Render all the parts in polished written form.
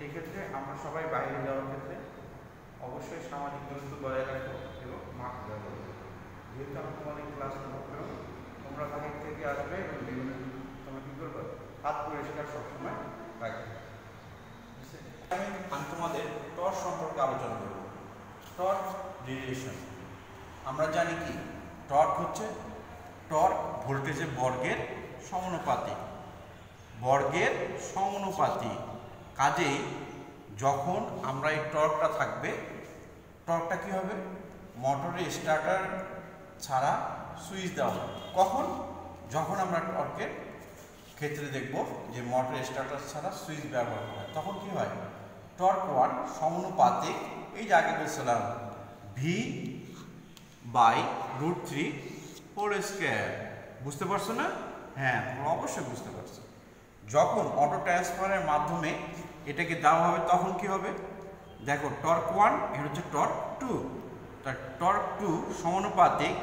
সেই ক্ষেত্রে আমরা সবাই বাইরে যাওয়ার ক্ষেত্রে অবশ্যই সামাজিক দূরত্ব বজায় রাখবো এবং মাস্ক ব্যবহার করবো। যেহেতু আমি তোমাদের ক্লাস নেবো, তোমরা বাহির থেকে আসবে এবং বিভিন্ন তোমরা কী করবে, হাত পরিষ্কার সবসময় রাখবে। আমি তোমাদের টর্ক সম্পর্কে আলোচনা করব। টর্ক রিলেশন আমরা জানি কি, টর্ক হচ্ছে টর্ক ভোল্টেজের বর্গের সমানুপাতিক, বর্গের সমানুপাতিক। কাজেই যখন আমরা এই টর্কটা থাকবে, টর্কটা কি হবে, মোটরের স্টার্টার ছাড়া সুইচ দেওয়া হবে। কখন? যখন আমরা টর্কের ক্ষেত্রে দেখব যে মোটর স্টার্টার ছাড়া সুইচ ব্যবহার করা হয়, তখন কি হয়, টর্ক 1 সমানুপাতিক, এই যে আগে বলছিলাম V/√3 হোল স্কয়ার। বুঝতে পারছো না? হ্যাঁ, তোমরা অবশ্যই বুঝতে পারছো। যখন অটো ট্রান্সফারের মাধ্যমে এটাকে দেওয়া হবে তখন কি হবে, দেখো টর্ক 1 এটা হচ্ছে টর্ক 2, তার টর্ক 2 সমানুপাতিক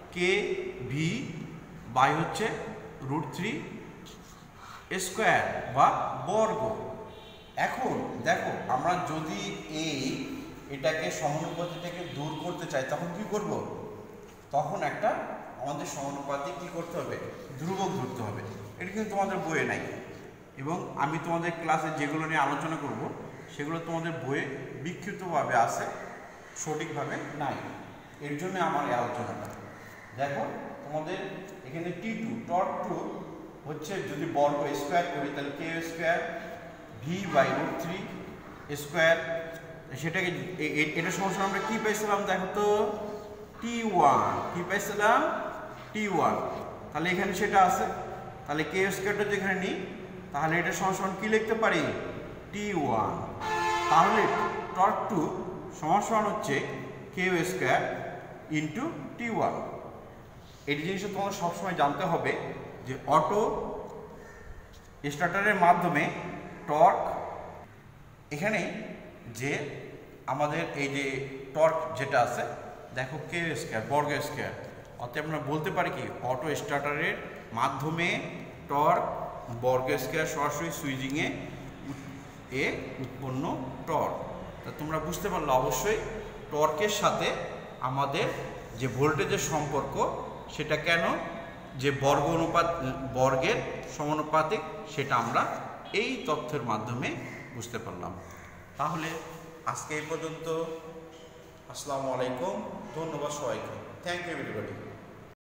KV/ হচ্ছে √3 স্কয়ার বা বর্গ। এখন দেখো আমরা যদি এটাকে সমানুপাতিক থেকে দূর করতে চাই তখন কি করব, তখন একটা আমাদের সমানুপাতিক কি করতে হবে, ধ্রুবক ধরতে হবে। এটা কিন্তু তোমাদের বইয়ে নাই, এবং আমি তোমাদের ক্লাসে যেগুলো নিয়ে আলোচনা করব সেগুলো তোমাদের বইয়ে বিক্ষিপ্তভাবে আছে, সঠিকভাবে নাই। এর জন্য আমার এই আলোচনাটা। দেখো তোমাদের এখানে T2 টর্ক 2 হচ্ছে, যদি বর্গ স্কয়ার করি তাহলে K স্কয়ার V/√3 স্কয়ার। সেটাকে এটা সমস্যা আমরা কি পাইছিলাম, দেখো তো T1, কি পাইছিলাম T1, তাহলে এখানে সেটা আছে। তাহলে K স্কয়ারটা যেখানে নিই তাহলে এটা সমান কি লিখতে পারি, T1। তাহলে টর্ক 2 সমান হচ্ছে K স্কয়ার ইন্টু T1। এই জিনিসটা তোমাদের সবসময় জানতে হবে যে অটো স্টার্টারের মাধ্যমে টর্ক, এখানে যে আমাদের এই যে টর্ক যেটা আছে, দেখো K স্কয়ার বর্গ স্কয়ার, অতএব আমরা বলতে পারি কি, অটো স্টার্টারের মাধ্যমে টর্ক বর্গ স্কয়ার সরাসরি সুইচিংয়ে উৎপন্ন টর্ক। তা তোমরা বুঝতে পারলে অবশ্যই টর্কের সাথে আমাদের যে ভোল্টেজের সম্পর্ক সেটা কেন, যে বর্গের সমানুপাতিক, সেটা আমরা এই তথ্যের মাধ্যমে বুঝতে পারলাম। তাহলে আজকে এই পর্যন্ত। আসসালামু আলাইকুম, ধন্যবাদ সবাইকে। Thank you everybody.